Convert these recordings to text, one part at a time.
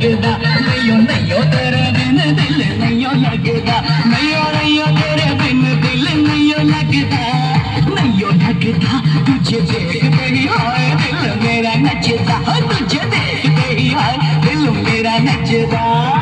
लगदा नैयो नैयो तेरे बिन दिल नैयो लगदा नैयो नैयो तेरे बिन दिल नैयो लगदा नैयो लगदा तुझे देखते ही हाय दिल मेरा नचदा तुझे देखते ही हाय दिल मेरा नचदा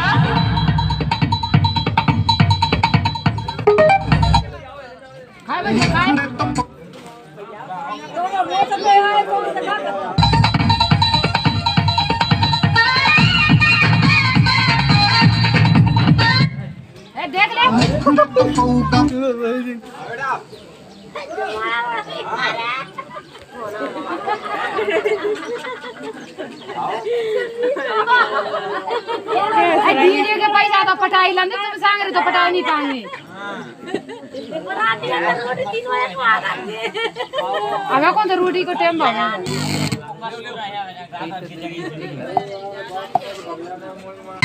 देख ले धीरे के पैसा तो पटाई लंदे तुम सांग रहे तो पटाई नहीं पाएंगे अब कौन तो रोटी को टाइम भागा